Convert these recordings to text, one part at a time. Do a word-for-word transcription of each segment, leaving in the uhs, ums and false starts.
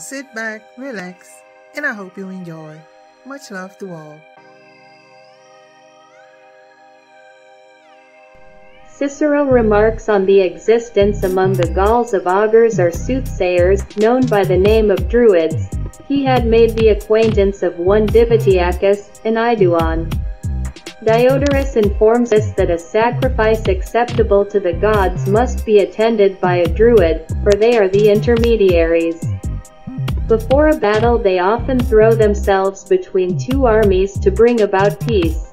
sit back, relax, and I hope you enjoy. Much love to all. Cicero remarks on the existence among the Gauls of augurs or soothsayers, known by the name of Druids. He had made the acquaintance of one Divitiacus, an Iduan. Diodorus informs us that a sacrifice acceptable to the gods must be attended by a Druid, for they are the intermediaries. Before a battle they often throw themselves between two armies to bring about peace.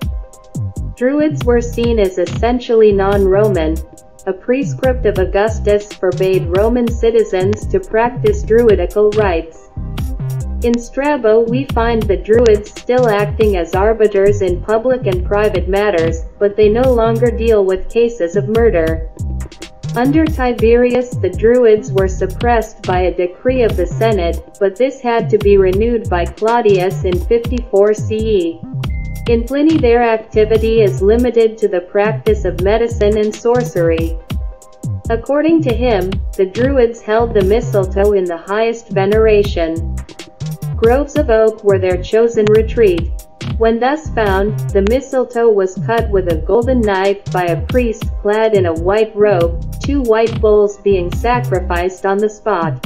Druids were seen as essentially non-Roman. A prescript of Augustus forbade Roman citizens to practice Druidical rites. In Strabo we find the Druids still acting as arbiters in public and private matters, but they no longer deal with cases of murder. Under Tiberius the Druids were suppressed by a decree of the Senate, but this had to be renewed by Claudius in fifty-four C E. In Pliny their activity is limited to the practice of medicine and sorcery. According to him, the Druids held the mistletoe in the highest veneration. Groves of oak were their chosen retreat. When thus found, the mistletoe was cut with a golden knife by a priest clad in a white robe, two white bulls being sacrificed on the spot.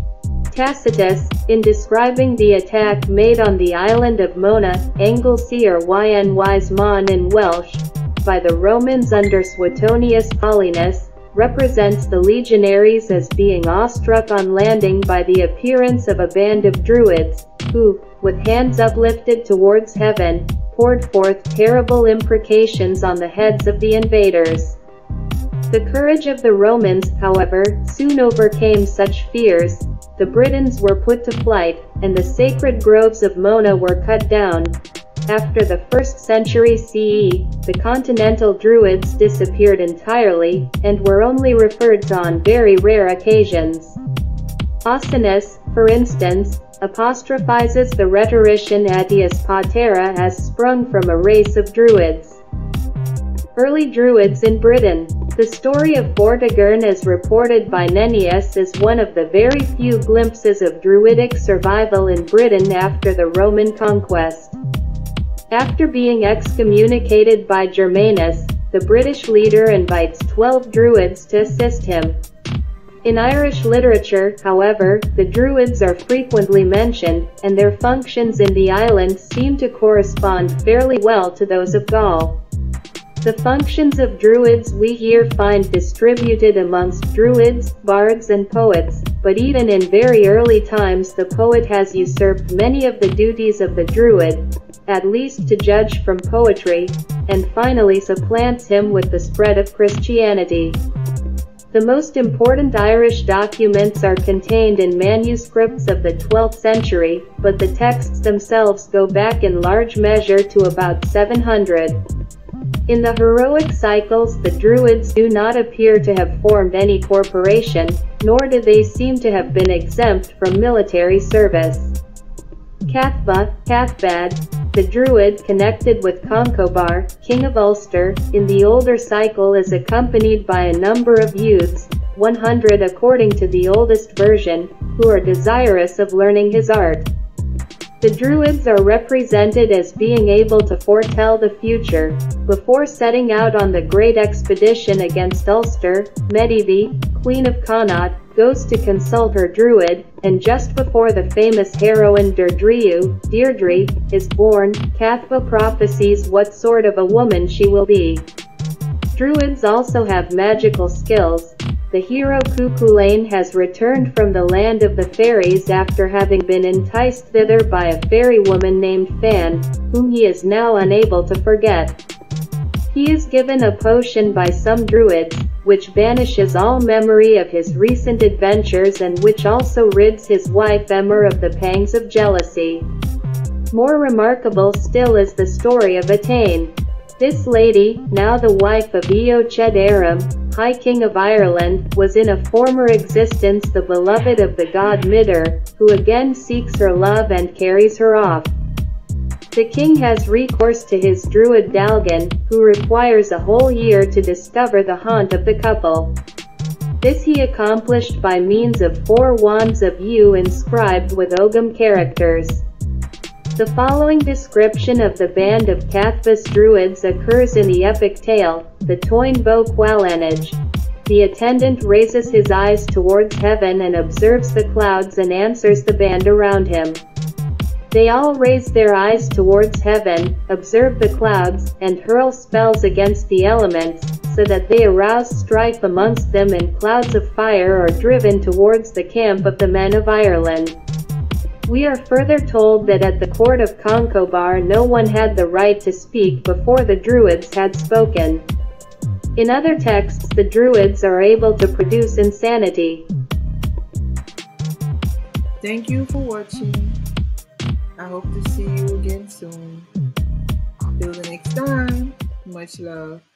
Tacitus, in describing the attack made on the island of Mona, Anglesey or Ynys Mon in Welsh, by the Romans under Suetonius Paulinus, represents the legionaries as being awestruck on landing by the appearance of a band of Druids, who, with hands uplifted towards heaven, poured forth terrible imprecations on the heads of the invaders. The courage of the Romans, however, soon overcame such fears. The Britons were put to flight, and the sacred groves of Mona were cut down. After the first century C E, the continental Druids disappeared entirely, and were only referred to on very rare occasions. Ausonius, for instance, apostrophizes the rhetorician Attius Patera as sprung from a race of Druids. Early Druids in Britain. The story of Vortigern as reported by Nennius is one of the very few glimpses of Druidic survival in Britain after the Roman conquest. After being excommunicated by Germanus, the British leader invites twelve Druids to assist him. In Irish literature, however, the Druids are frequently mentioned, and their functions in the island seem to correspond fairly well to those of Gaul. The functions of Druids we here find distributed amongst Druids, bards and poets, but even in very early times the poet has usurped many of the duties of the Druid, at least to judge from poetry, and finally supplants him with the spread of Christianity. The most important Irish documents are contained in manuscripts of the twelfth century, but the texts themselves go back in large measure to about seven hundred. In the heroic cycles the Druids do not appear to have formed any corporation, nor do they seem to have been exempt from military service. Cathba, Cathbad, the Druid connected with Concobar, king of Ulster, in the older cycle is accompanied by a number of youths, one hundred according to the oldest version, who are desirous of learning his art. The Druids are represented as being able to foretell the future. Before setting out on the great expedition against Ulster, Medivh, Queen of Connaught, goes to consult her Druid, and just before the famous heroine Deirdre, Deirdre, is born, Cathba prophesies what sort of a woman she will be. Druids also have magical skills. The hero Cuchulainn has returned from the land of the fairies after having been enticed thither by a fairy woman named Fan, whom he is now unable to forget. He is given a potion by some Druids, which banishes all memory of his recent adventures and which also rids his wife Emer of the pangs of jealousy. More remarkable still is the story of Etain. This lady, now the wife of Eochaid Aram, High King of Ireland, was in a former existence the beloved of the god Midr, who again seeks her love and carries her off. The king has recourse to his druid Dalgan, who requires a whole year to discover the haunt of the couple. This he accomplished by means of four wands of yew inscribed with Ogham characters. The following description of the band of Cathvas Druids occurs in the epic tale, the Toyn Bo Qualanage. The attendant raises his eyes towards heaven and observes the clouds and answers the band around him. They all raise their eyes towards heaven, observe the clouds, and hurl spells against the elements, so that they arouse strife amongst them, and clouds of fire are driven towards the camp of the men of Ireland. We are further told that at the court of Concobar no one had the right to speak before the Druids had spoken. In other texts the Druids are able to produce insanity. Thank you for watching. I hope to see you again soon. Till the next time, much love.